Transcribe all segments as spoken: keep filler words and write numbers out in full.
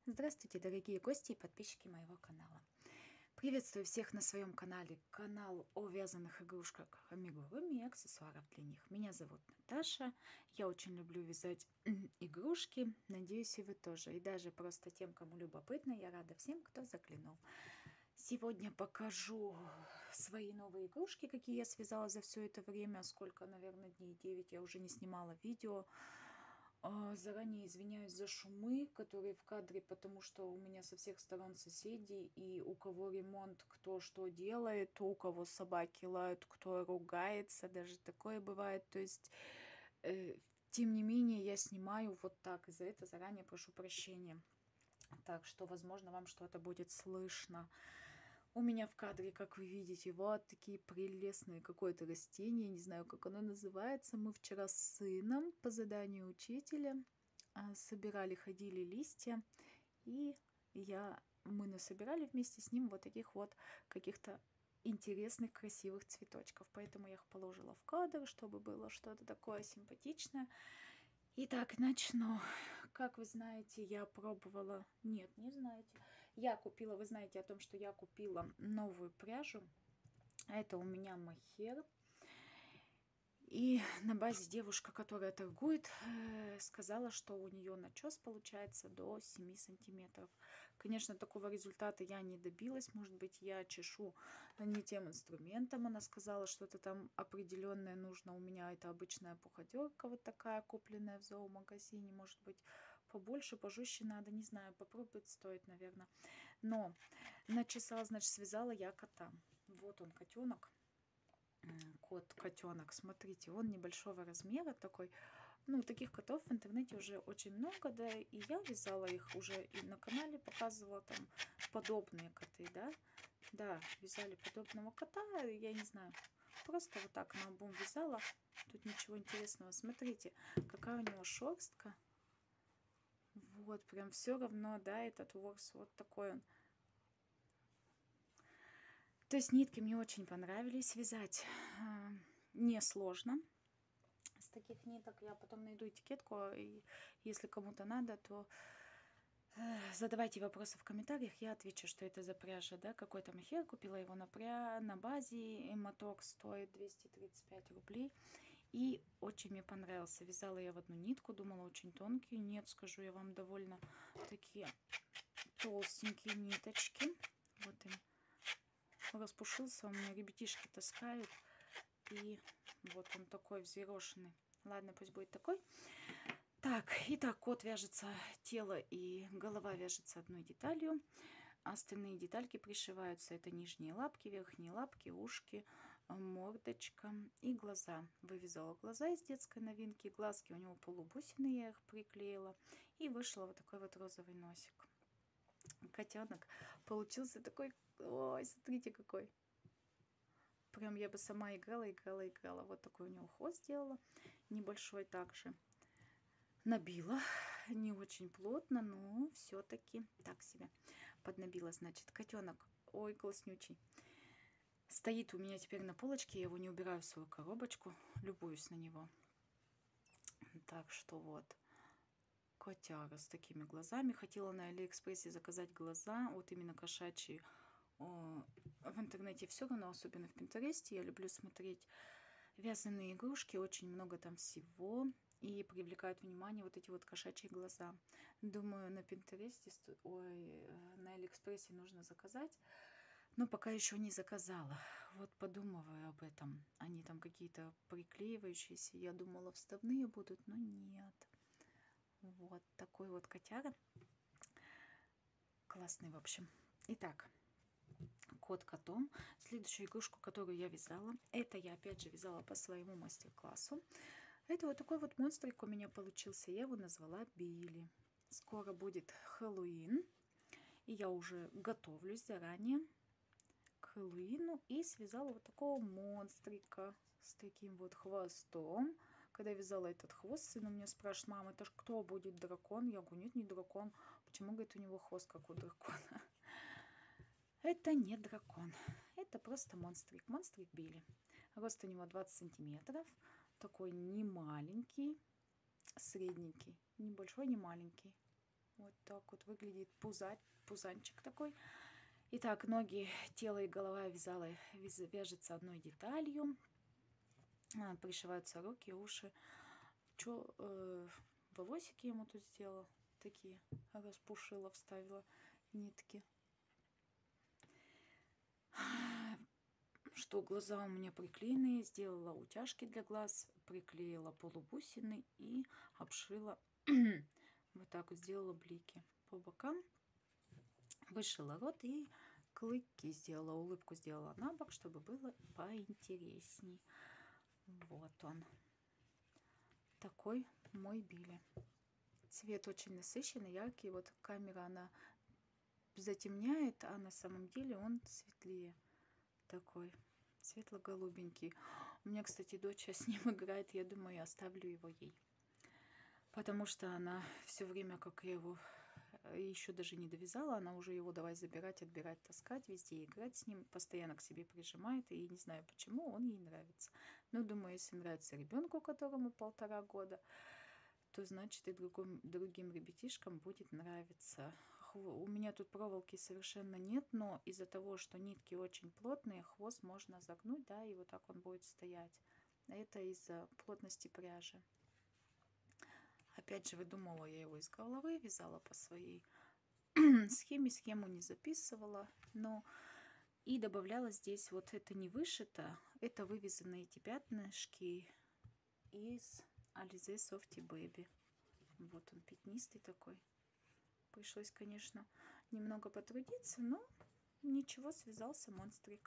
Здравствуйте, дорогие гости и подписчики моего канала. Приветствую всех на своем канале, канал о вязаных игрушках, амигуруми и аксессуарах для них. Меня зовут Наташа, я очень люблю вязать игрушки, надеюсь и вы тоже. И даже просто тем, кому любопытно, я рада всем, кто заглянул. Сегодня покажу свои новые игрушки, какие я связала за все это время. Сколько, наверное, дней девять я уже не снимала видео. Заранее извиняюсь за шумы, которые в кадре, потому что у меня со всех сторон соседи, и у кого ремонт, кто что делает, у кого собаки лают, кто ругается, даже такое бывает. То есть, э, тем не менее, я снимаю вот так, и за это заранее прошу прощения. Так что, возможно, вам что-то будет слышно. У меня в кадре, как вы видите, вот такие прелестные какое-то растение, не знаю, как оно называется. Мы вчера с сыном по заданию учителя собирали, ходили листья, и я, мы насобирали вместе с ним вот таких вот каких-то интересных, красивых цветочков. Поэтому я их положила в кадр, чтобы было что-то такое симпатичное. Итак, начну. Как вы знаете, я пробовала... Нет, не знаете. Я купила, вы знаете о том, что я купила новую пряжу. Это у меня мохер. И на базе девушка, которая торгует, сказала, что у нее начес получается до семи сантиметров. Конечно, такого результата я не добилась. Может быть, я чешу не тем инструментом. Она сказала, что-то там определенное нужно. У меня это обычная пуходерка вот такая, купленная в зоомагазине. Может быть, побольше, пожестче надо. Не знаю, попробовать стоит, наверное. Но начесала, значит, связала я кота. Вот он, котенок. Кот-котенок, смотрите, он небольшого размера такой. Ну, таких котов в интернете уже очень много, да, и я вязала их уже и на канале показывала там подобные коты, да. Да, вязали подобного кота, я не знаю, просто вот так на обум вязала. Тут ничего интересного. Смотрите, какая у него шерстка. Вот, прям все равно, да, этот ворс, вот такой он. То есть нитки мне очень понравились. Вязать несложно. С таких ниток я потом найду этикетку, и если кому-то надо, то задавайте вопросы в комментариях, я отвечу, что это за пряжа, да, какой-то мохер. Купила его на, пря... на базе, и моток стоит двести тридцать пять рублей. И очень мне понравился. Вязала я в одну нитку, думала очень тонкие. Нет, скажу я вам, довольно такие толстенькие ниточки. Вот им распушился, у меня ребятишки таскают. И вот он такой взъерошенный. Ладно, пусть будет такой. Так, итак, кот вяжется, тело и голова вяжется одной деталью. Остальные детальки пришиваются. Это нижние лапки, верхние лапки, ушки, мордочка и глаза. Вывязала глаза из детской новинки. Глазки у него полубусины, я их приклеила. И вышел вот такой вот розовый носик. Котенок получился такой... Ой, смотрите какой. Прям я бы сама играла, играла, играла. Вот такой у него хвост сделала. Небольшой также. Набила. Не очень плотно, но все-таки так себе. Поднабила, значит, котенок. Ой, класснючий. Стоит у меня теперь на полочке. Я его не убираю в свою коробочку. Любуюсь на него. Так что вот. Котяра с такими глазами. Хотела на Алиэкспрессе заказать глаза. Вот именно кошачьи. В интернете все равно, особенно в Пинтересте, я люблю смотреть вязаные игрушки, очень много там всего, и привлекают внимание вот эти вот кошачьи глаза. Думаю, на Пинтересте, ой, на Алиэкспрессе нужно заказать, но пока еще не заказала. Вот подумываю об этом. Они там какие-то приклеивающиеся, я думала, вставные будут, но нет. Вот такой вот котяра. Классный, в общем. Итак, кот котом. Следующую игрушку, которую я вязала, это я опять же вязала по своему мастер-классу. Это вот такой вот монстрик у меня получился. Я его назвала Билли. Скоро будет Хэллоуин. И я уже готовлюсь заранее к Хэллоуину. И связала вот такого монстрика с таким вот хвостом. Когда я вязала этот хвост, сын у меня спрашивает: мама, это ж кто будет, дракон? Я говорю: нет, не дракон. Почему, говорит, у него хвост как у дракона? Это не дракон, это просто монстрик, монстрик Билли. Рост у него двадцать сантиметров, такой не маленький, средненький, не большой, не маленький. Вот так вот выглядит пузать, пузанчик такой. Итак, ноги, тело и голова вязала, вяжется одной деталью. Пришиваются руки, уши. Чё, э, волосики ему тут сделала? Такие распушила, вставила нитки. Что глаза у меня приклеенные, сделала утяжки для глаз, приклеила полубусины и обшила, вот так вот сделала блики по бокам, вышила рот и клыки сделала, улыбку сделала на бок, чтобы было поинтересней. Вот он, такой мой Билли. Цвет очень насыщенный, яркий, вот камера она затемняет, а на самом деле он светлее. Такой светло-голубенький. У меня, кстати, дочь с ним играет. Я думаю, я оставлю его ей. Потому что она все время, как я его еще даже не довязала, она уже его давай забирать, отбирать, таскать, везде играть с ним. Постоянно к себе прижимает. И не знаю почему, он ей нравится. Но думаю, если нравится ребенку, которому полтора года, то значит и другим, другим ребятишкам будет нравиться. У меня тут проволоки совершенно нет, но из-за того, что нитки очень плотные, хвост можно загнуть, да, и вот так он будет стоять. Это из-за плотности пряжи. Опять же, выдумывала я его из головы, вязала по своей схеме, схему не записывала, но и добавляла здесь, вот это не вышито, это вывязаны эти пятнышки из Alize Softy Baby. Вот он пятнистый такой. Пришлось, конечно, немного потрудиться, но ничего, связался монстрик.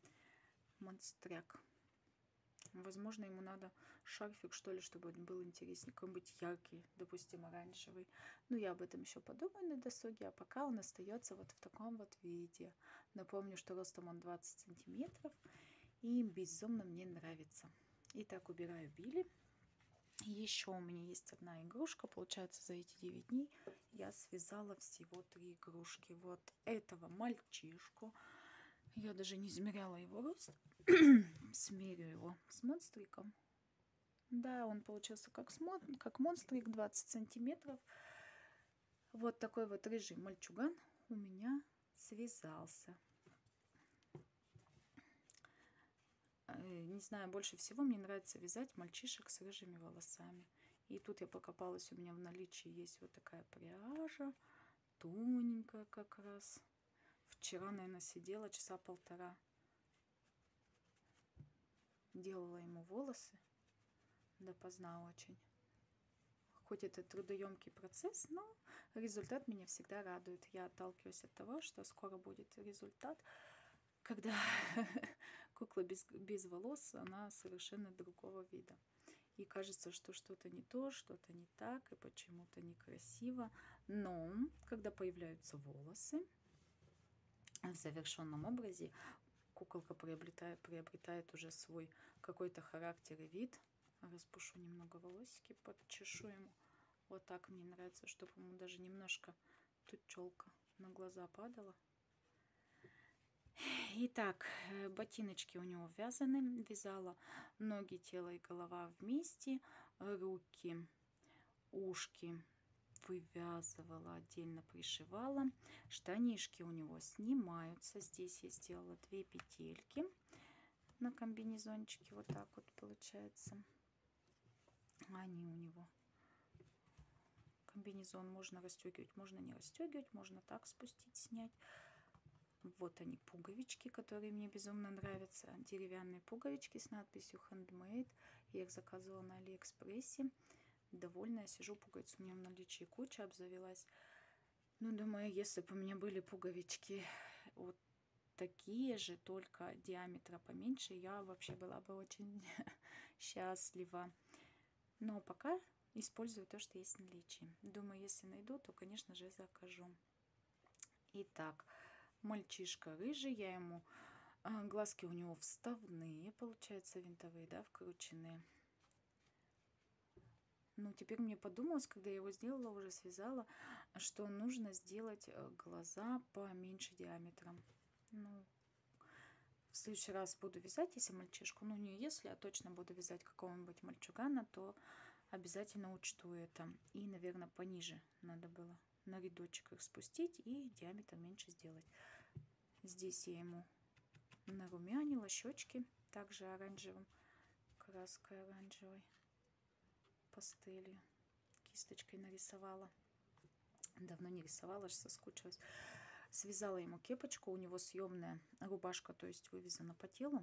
Монстряк. Возможно, ему надо шарфик, что ли, чтобы он был интереснее. Какой-нибудь яркий, допустим, оранжевый. Но я об этом еще подумаю на досуге, а пока он остается вот в таком вот виде. Напомню, что ростом он двадцать сантиметров и безумно мне нравится. Итак, убираю Билли. Еще у меня есть одна игрушка. Получается, за эти девять дней я связала всего три игрушки. Вот этого мальчишку. Я даже не измеряла его рост. Смерю его с монстриком. Да, он получился как, смон... как монстрик, двадцать сантиметров. Вот такой вот рыжий мальчуган у меня связался. Не знаю, больше всего мне нравится вязать мальчишек с рыжими волосами. И тут я покопалась, у меня в наличии есть вот такая пряжа, тоненькая как раз. Вчера, наверное, сидела часа полтора, делала ему волосы, допоздна очень. Хоть это трудоемкий процесс, но результат меня всегда радует. Я отталкиваюсь от того, что скоро будет результат, когда кукла без, без волос, она совершенно другого вида. И кажется, что что-то не то, что-то не так, и почему-то некрасиво. Но когда появляются волосы в завершенном образе, куколка приобретает, приобретает уже свой какой-то характер и вид. Распушу немного волосики, подчешу ему. Вот так мне нравится, чтобы ему даже немножко тут челка на глаза падала. Итак, ботиночки у него вязаны. Вязала ноги, тело и голова вместе. Руки, ушки вывязывала, отдельно пришивала. Штанишки у него снимаются. Здесь я сделала две петельки на комбинезончике. Вот так вот получается. Они у него. Комбинезон можно расстегивать, можно не расстегивать, можно так спустить, снять. Вот они, пуговички, которые мне безумно нравятся. Деревянные пуговички с надписью Handmade. Я их заказывала на Алиэкспрессе. Довольная, сижу, пуговиц у меня в наличии куча, обзавелась. Ну, думаю, если бы у меня были пуговички вот такие же, только диаметра поменьше, я вообще была бы очень счастлива. Но пока использую то, что есть в наличии. Думаю, если найду, то, конечно же, закажу. Итак, мальчишка рыжий, я ему, а, глазки у него вставные, получается, винтовые, да, вкрученные. Ну, теперь мне подумалось, когда я его сделала, уже связала, что нужно сделать глаза поменьше диаметром. Ну, в следующий раз буду вязать, если мальчишку, ну не если, а точно буду вязать какого-нибудь мальчугана, то обязательно учту это. И, наверное, пониже надо было. на рядочек их спустить и диаметр меньше сделать. Здесь я ему нарумянила щечки, также оранжевым, краской оранжевой, пастелью, кисточкой нарисовала. Давно не рисовала, аж соскучилась. Связала ему кепочку, у него съемная рубашка, то есть вывязана по телу,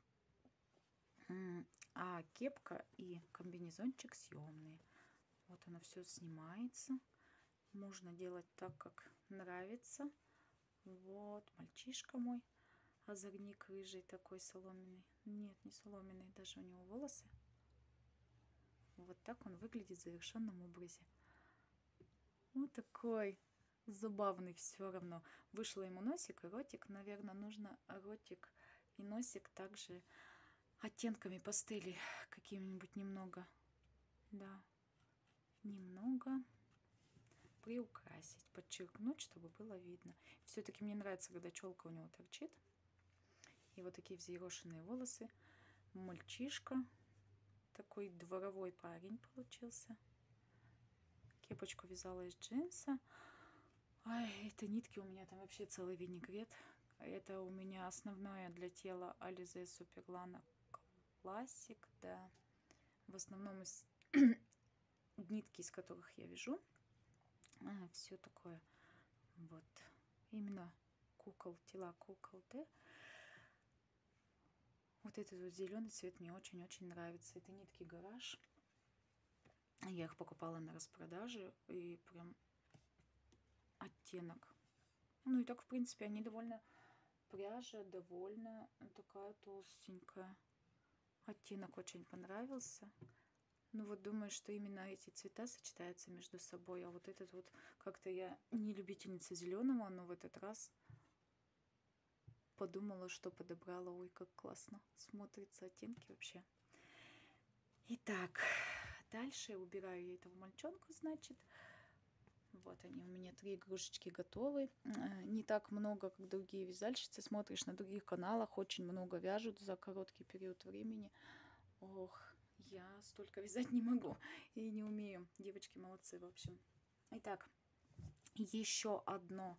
а кепка и комбинезончик съемные. Вот оно все снимается. Можно делать так, как нравится. Вот мальчишка мой, озорник рыжий такой соломенный. Нет, не соломенный, даже у него волосы. Вот так он выглядит в завершенном образе. Вот такой забавный все равно. Вышло ему носик и ротик. Наверное, нужно ротик и носик также оттенками пастели какими-нибудь немного, да, немного приукрасить, подчеркнуть, чтобы было видно. Все-таки мне нравится, когда челка у него торчит. И вот такие взъерошенные волосы. Мальчишка. Такой дворовой парень получился. Кепочку вязала из джинса. Ай, это нитки у меня там вообще целый винегрет. Это у меня основное для тела Alize Superlana Classic, да. В основном из нитки, из которых я вяжу. А, все такое. Вот. Именно кукол, тела кукол, да. Вот этот вот зеленый цвет мне очень-очень нравится. Это нитки Гараж. Я их покупала на распродаже. И прям оттенок. Ну и так, в принципе, они довольно... Пряжа довольно такая толстенькая. Оттенок очень понравился. Ну вот думаю, что именно эти цвета сочетаются между собой. А вот этот вот, как-то я не любительница зеленого, но в этот раз подумала, что подобрала. Ой, как классно смотрятся оттенки вообще. Итак, дальше убираю я этого мальчонку, значит. Вот они у меня, три игрушечки готовы. Не так много, как другие вязальщицы. Смотришь на других каналах, очень много вяжут за короткий период времени. Ох, я столько вязать не могу и не умею. Девочки молодцы, в общем. Итак, еще одно.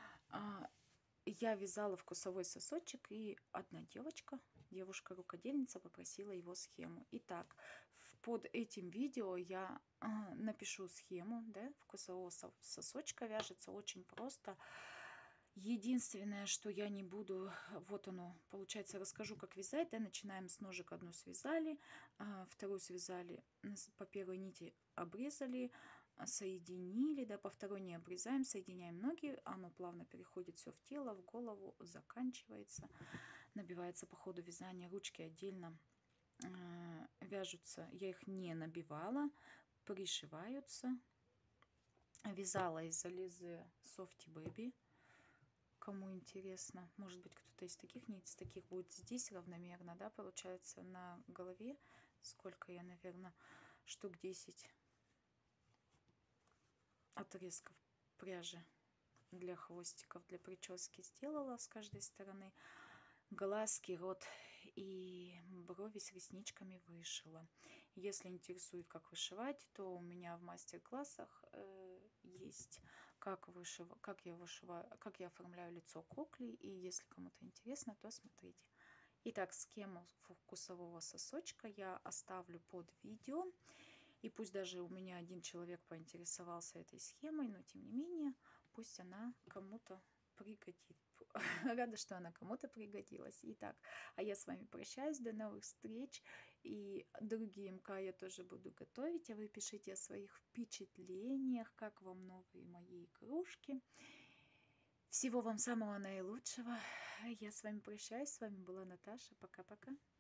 Я вязала вкусовой сосочек, и одна девочка, девушка-рукодельница, попросила его схему. Итак, под этим видео я напишу схему, да, вкусового сосочка. Вяжется очень просто. Единственное, что я не буду, вот оно, получается, расскажу, как вязать. Да, начинаем с ножек, одну связали, вторую связали, по первой нити обрезали, соединили, да, по второй не обрезаем, соединяем ноги, оно плавно переходит все в тело, в голову, заканчивается, набивается по ходу вязания. Ручки отдельно э, вяжутся, я их не набивала, пришиваются. Вязала из Alize Softy Baby. Кому интересно, может быть, кто-то из таких нить, из таких будет здесь равномерно, да, получается, на голове. Сколько я, наверное, штук десять отрезков пряжи для хвостиков, для прически сделала с каждой стороны. Глазки, рот и брови с ресничками вышила. Если интересует, как вышивать, то у меня в мастер-классах э, есть, как, вышив... как, я вышиваю, как я оформляю лицо кукле. И если кому-то интересно, то смотрите. Итак, схему вкусового сосочка я оставлю под видео. И пусть даже у меня один человек поинтересовался этой схемой, но тем не менее, пусть она кому-то пригодится. Рада, что она кому-то пригодилась. Итак, а я с вами прощаюсь. До новых встреч. И другие МК я тоже буду готовить. А вы пишите о своих впечатлениях, как вам новые мои игрушки. Всего вам самого наилучшего. Я с вами прощаюсь. С вами была Наташа. Пока-пока.